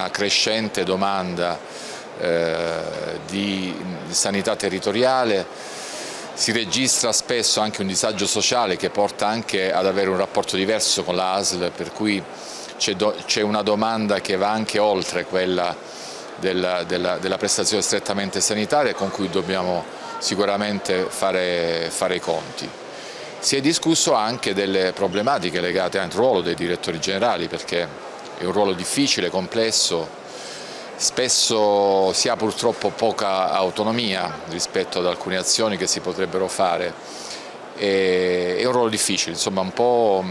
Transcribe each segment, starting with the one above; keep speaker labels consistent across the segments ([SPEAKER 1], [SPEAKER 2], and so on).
[SPEAKER 1] una crescente domanda di sanità territoriale, si registra spesso anche un disagio sociale che porta anche ad avere un rapporto diverso con la ASL, per cui c'è una domanda che va anche oltre quella della prestazione strettamente sanitaria, con cui dobbiamo sicuramente fare i conti. Si è discusso anche delle problematiche legate al ruolo dei direttori generali, perché è un ruolo difficile, complesso, spesso si ha purtroppo poca autonomia rispetto ad alcune azioni che si potrebbero fare. È un ruolo difficile, insomma un po'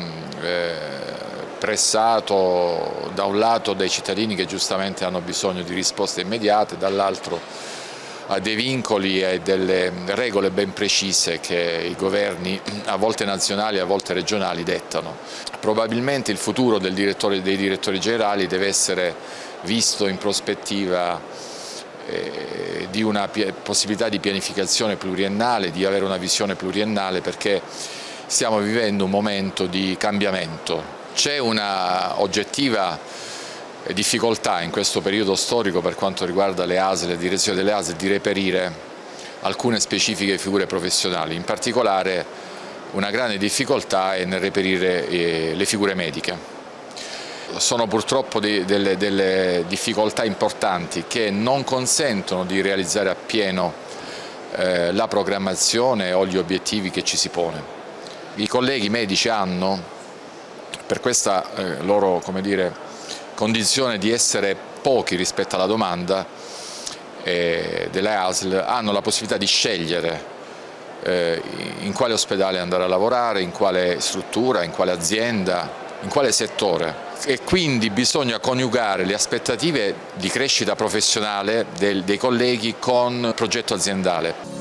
[SPEAKER 1] pressato da un lato dai cittadini che giustamente hanno bisogno di risposte immediate, dall'altro a dei vincoli e delle regole ben precise che i governi, a volte nazionali e a volte regionali, dettano. Probabilmente il futuro dei direttori generali deve essere visto in prospettiva di una possibilità di pianificazione pluriennale, di avere una visione pluriennale, perché stiamo vivendo un momento di cambiamento. C'è una oggettiva difficoltà in questo periodo storico per quanto riguarda le ASL, le direzioni delle ASL, di reperire alcune specifiche figure professionali. In particolare una grande difficoltà è nel reperire le figure mediche. Sono purtroppo delle difficoltà importanti che non consentono di realizzare appieno la programmazione o gli obiettivi che ci si pone. I colleghi medici hanno, per questa loro, condizione di essere pochi rispetto alla domanda delle ASL, hanno la possibilità di scegliere in quale ospedale andare a lavorare, in quale struttura, in quale azienda, in quale settore, e quindi bisogna coniugare le aspettative di crescita professionale dei colleghi con il progetto aziendale.